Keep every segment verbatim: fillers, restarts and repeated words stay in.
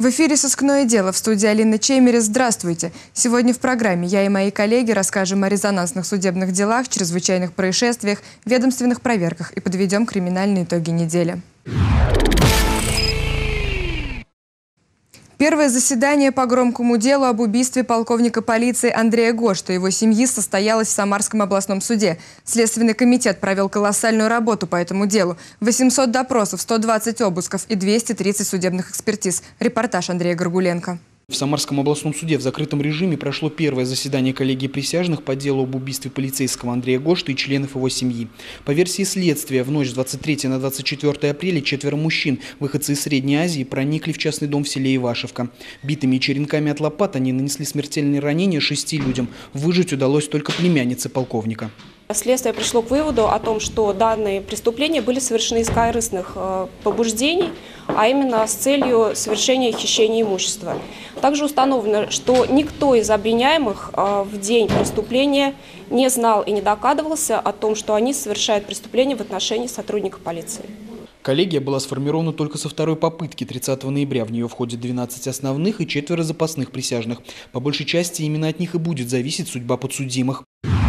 В эфире «Сыскное дело», в студии Алина Чемерис. Здравствуйте! Сегодня в программе я и мои коллеги расскажем о резонансных судебных делах, чрезвычайных происшествиях, ведомственных проверках и подведем криминальные итоги недели. Первое заседание по громкому делу об убийстве полковника полиции Андрея Гошта и его семьи состоялось в Самарском областном суде. Следственный комитет провел колоссальную работу по этому делу. восемьсот допросов, сто двадцать обысков и двести тридцать судебных экспертиз. Репортаж Андрея Горгуленко. В Самарском областном суде в закрытом режиме прошло первое заседание коллегии присяжных по делу об убийстве полицейского Андрея Гошта и членов его семьи. По версии следствия, в ночь с двадцать третьего на двадцать четвёртое апреля четверо мужчин, выходцы из Средней Азии, проникли в частный дом в селе Ивашевка. Битыми и черенками от лопат они нанесли смертельные ранения шести людям. Выжить удалось только племяннице полковника. Следствие пришло к выводу о том, что данные преступления были совершены из корыстных побуждений, а именно с целью совершения хищения имущества. Также установлено, что никто из обвиняемых в день преступления не знал и не догадывался о том, что они совершают преступление в отношении сотрудников полиции. Коллегия была сформирована только со второй попытки тридцатого ноября. В нее входит двенадцать основных и четверо запасных присяжных. По большей части именно от них и будет зависеть судьба подсудимых.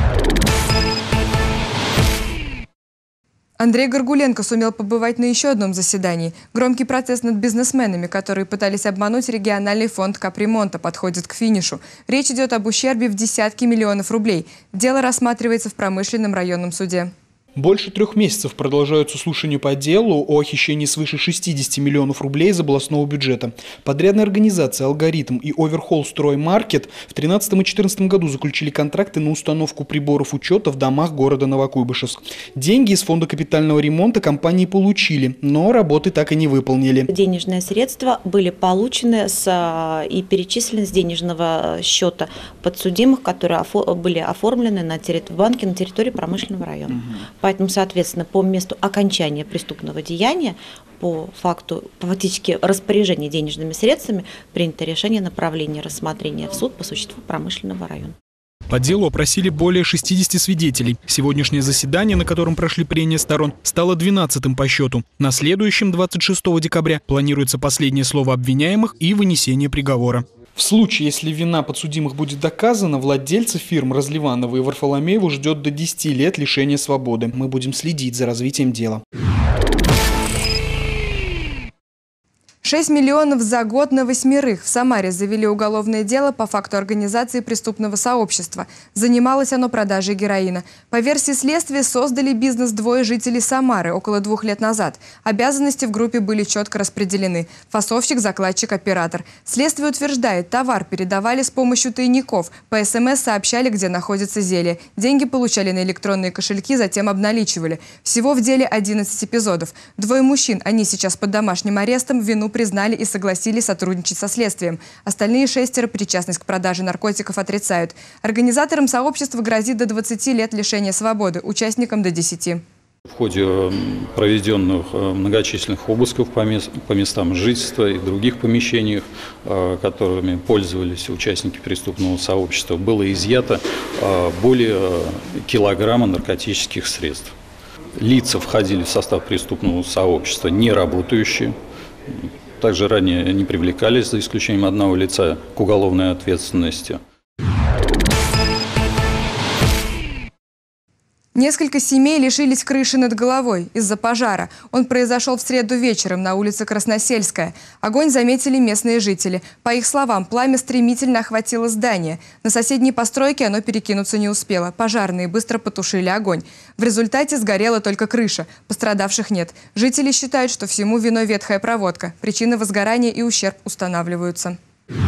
Андрей Горгуленко сумел побывать на еще одном заседании. Громкий протест над бизнесменами, которые пытались обмануть региональный фонд капремонта, подходит к финишу. Речь идет об ущербе в десятки миллионов рублей. Дело рассматривается в промышленном районном суде. Больше трех месяцев продолжаются слушания по делу о хищении свыше шестидесяти миллионов рублей из областного бюджета. Подрядные организации «Алгоритм» и «Оверхолл Строймаркет» в две тысячи тринадцатом и две тысячи четырнадцатом году заключили контракты на установку приборов учета в домах города Новокуйбышевск. Деньги из фонда капитального ремонта компании получили, но работы так и не выполнили. Денежные средства были получены с, и перечислены с денежного счета подсудимых, которые офо, были оформлены на террит, в банке на территории промышленного района. Угу. Поэтому, соответственно, по месту окончания преступного деяния, по факту фактически распоряжения денежными средствами, принято решение направления рассмотрения в суд по существу промышленного района. По делу опросили более шестидесяти свидетелей. Сегодняшнее заседание, на котором прошли прения сторон, стало двенадцатым по счету. На следующем, двадцать шестого декабря, планируется последнее слово обвиняемых и вынесение приговора. В случае, если вина подсудимых будет доказана, владельцев фирм Разливанова и Варфоломееву ждет до десяти лет лишения свободы. Мы будем следить за развитием дела. шесть миллионов за год на восьмерых. В Самаре завели уголовное дело по факту организации преступного сообщества. Занималось оно продажей героина. По версии следствия, создали бизнес двое жителей Самары около двух лет назад. Обязанности в группе были четко распределены. Фасовщик, закладчик, оператор. Следствие утверждает, товар передавали с помощью тайников. По СМС сообщали, где находится зелье. Деньги получали на электронные кошельки, затем обналичивали. Всего в деле одиннадцать эпизодов. Двое мужчин, они сейчас под домашним арестом, вину признали и согласились сотрудничать со следствием. Остальные шестеро причастность к продаже наркотиков отрицают. Организаторам сообщества грозит до двадцати лет лишения свободы, участникам до десяти. В ходе проведенных многочисленных обысков по местам жительства и других помещениях, которыми пользовались участники преступного сообщества, было изъято более килограмма наркотических средств. Лица входили в состав преступного сообщества не работающие. Также ранее не привлекались, за исключением одного лица, к уголовной ответственности. Несколько семей лишились крыши над головой из-за пожара. Он произошел в среду вечером на улице Красносельская. Огонь заметили местные жители. По их словам, пламя стремительно охватило здание. На соседней постройке оно перекинуться не успело. Пожарные быстро потушили огонь. В результате сгорела только крыша. Пострадавших нет. Жители считают, что всему виной ветхая проводка. Причины возгорания и ущерб устанавливаются.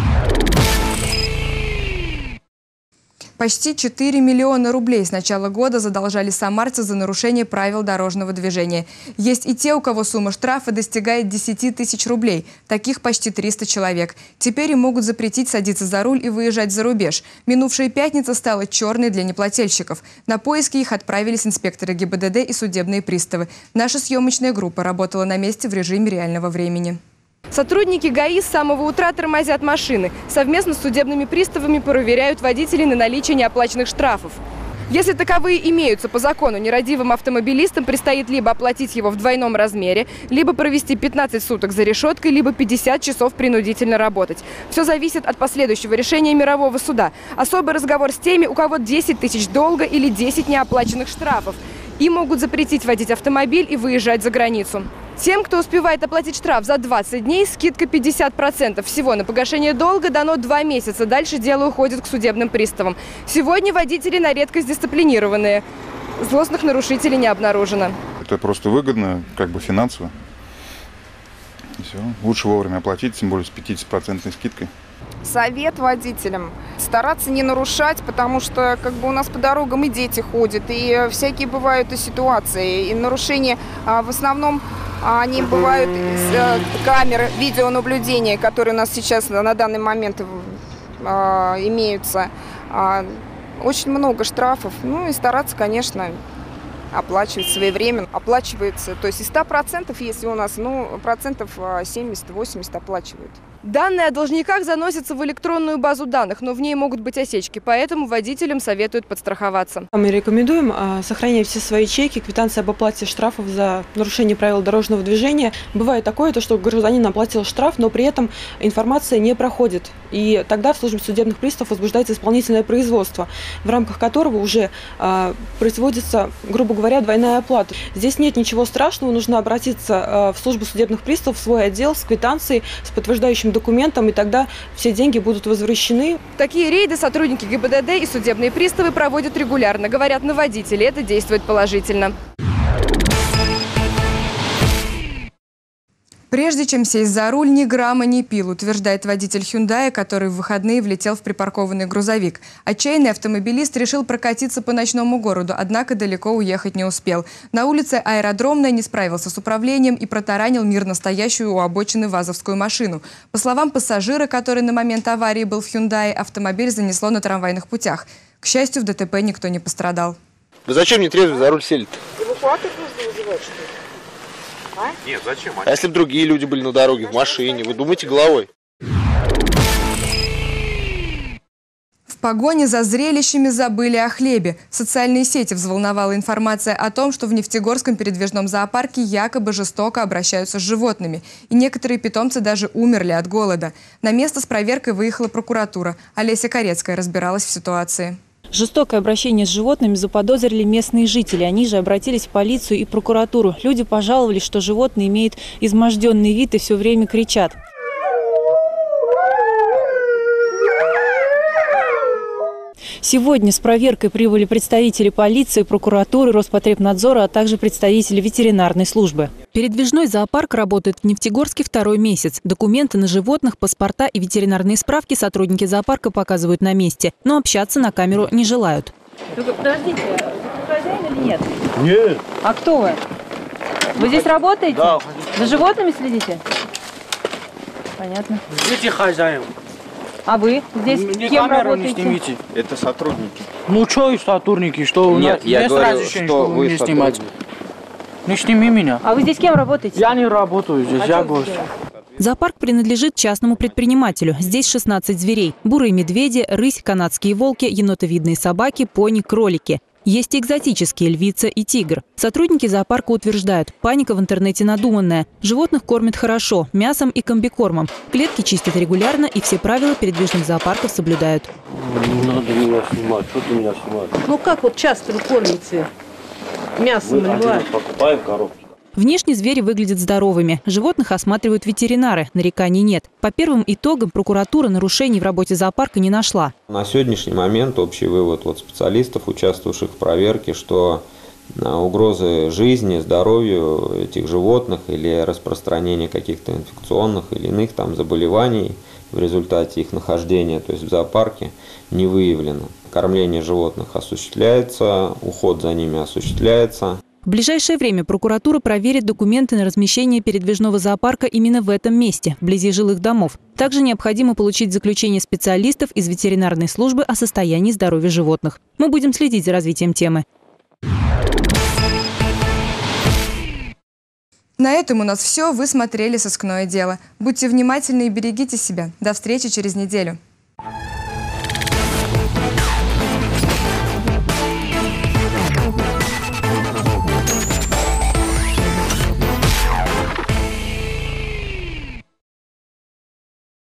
Почти четыре миллиона рублей с начала года задолжали самарцы за нарушение правил дорожного движения. Есть и те, у кого сумма штрафа достигает десяти тысяч рублей. Таких почти триста человек. Теперь им могут запретить садиться за руль и выезжать за рубеж. Минувшая пятница стала черной для неплательщиков. На поиски их отправились инспекторы ГИБДД и судебные приставы. Наша съемочная группа работала на месте в режиме реального времени. Сотрудники ГАИ с самого утра тормозят машины. Совместно с судебными приставами проверяют водителей на наличие неоплаченных штрафов. Если таковые имеются по закону, нерадивым автомобилистам предстоит либо оплатить его в двойном размере, либо провести пятнадцать суток за решеткой, либо пятьдесят часов принудительно работать. Все зависит от последующего решения мирового суда. Особый разговор с теми, у кого десять тысяч долга или десять неоплаченных штрафов. Им могут запретить водить автомобиль и выезжать за границу. Тем, кто успевает оплатить штраф за двадцать дней, скидка пятьдесят процентов. Всего на погашение долга дано два месяца. Дальше дело уходит к судебным приставам. Сегодня водители на редкость дисциплинированные. Злостных нарушителей не обнаружено. Это просто выгодно, как бы финансово. И все. Лучше вовремя оплатить, тем более с пятидесятипроцентной скидкой. Совет водителям стараться не нарушать, потому что как бы у нас по дорогам и дети ходят, и всякие бывают и ситуации. И нарушения а, в основном а, они бывают из а, камер видеонаблюдения, которые у нас сейчас на данный момент а, имеются. А, очень много штрафов. Ну и стараться, конечно, оплачивать своевременно. Оплачивается, то есть из ста процентов, если у нас, ну, процентов семьдесят-восемьдесят оплачивают. Данные о должниках заносятся в электронную базу данных, но в ней могут быть осечки, поэтому водителям советуют подстраховаться. Мы рекомендуем сохранять все свои чеки, квитанции об оплате штрафов за нарушение правил дорожного движения. Бывает такое, то, что гражданин оплатил штраф, но при этом информация не проходит. И тогда в службе судебных приставов возбуждается исполнительное производство, в рамках которого уже а, производится, грубо говоря, двойная оплата. Здесь нет ничего страшного, нужно обратиться а, в службу судебных приставов, в свой отдел с квитанцией, с подтверждающим документом, и тогда все деньги будут возвращены. Такие рейды сотрудники ГИБДД и судебные приставы проводят регулярно. Говорят, на водителей это действует положительно. Прежде чем сесть за руль, ни грамма не пил, утверждает водитель «Хюндая», который в выходные влетел в припаркованный грузовик. Отчаянный автомобилист решил прокатиться по ночному городу, однако далеко уехать не успел. На улице Аэродромная не справился с управлением и протаранил мирно стоящую у обочины вазовскую машину. По словам пассажира, который на момент аварии был в «Хюндае», автомобиль занесло на трамвайных путях. К счастью, в ДТП никто не пострадал. Вы зачем не трезвый за руль сели-то? Эвакуатор нужно вызывать, что ли? А? Нет, зачем? А если бы другие люди были на дороге, в машине, вы думаете головой? В погоне за зрелищами забыли о хлебе. Социальные сети взволновала информация о том, что в Нефтегорском передвижном зоопарке якобы жестоко обращаются с животными. И некоторые питомцы даже умерли от голода. На место с проверкой выехала прокуратура. Олеся Корецкая разбиралась в ситуации. Жестокое обращение с животными заподозрили местные жители. Они же обратились в полицию и прокуратуру. Люди пожаловались, что животные имеют изможденный вид и все время кричат. Сегодня с проверкой прибыли представители полиции, прокуратуры, Роспотребнадзора, а также представители ветеринарной службы. Передвижной зоопарк работает в Нефтегорске второй месяц. Документы на животных, паспорта и ветеринарные справки сотрудники зоопарка показывают на месте, но общаться на камеру не желают. Подождите, вы хозяин или нет? Нет. А кто вы? Вы здесь работаете? Да. За животными следите? Понятно. Здесь хозяин. А вы здесь Мне кем камеру работаете? не снимите. Это сотрудники. Ну что и сотрудники, что Нет, я говорю, что, что вы не снимать. Не сними меня. А вы здесь кем работаете? Я не работаю здесь, А я что гость. Зоопарк принадлежит частному предпринимателю. Здесь шестнадцать зверей. Бурые медведи, рысь, канадские волки, енотовидные собаки, пони, кролики. Есть и экзотические львица и тигр. Сотрудники зоопарка утверждают, паника в интернете надуманная. Животных кормят хорошо, мясом и комбикормом. Клетки чистят регулярно и все правила передвижных зоопарков соблюдают. Не надо меня снимать, что ты меня снимаешь? Ну как вот часто вы кормите? Мясо наливают? Покупаем коробки. Внешне звери выглядят здоровыми. Животных осматривают ветеринары. Нареканий нет. По первым итогам прокуратура нарушений в работе зоопарка не нашла. На сегодняшний момент общий вывод от специалистов, участвовавших в проверке, что угрозы жизни, здоровью этих животных или распространение каких-то инфекционных или иных там заболеваний в результате их нахождения, то есть в зоопарке, не выявлено. Кормление животных осуществляется, уход за ними осуществляется. В ближайшее время прокуратура проверит документы на размещение передвижного зоопарка именно в этом месте, вблизи жилых домов. Также необходимо получить заключение специалистов из ветеринарной службы о состоянии здоровья животных. Мы будем следить за развитием темы. На этом у нас все. Вы смотрели «Сыскное дело». Будьте внимательны и берегите себя. До встречи через неделю.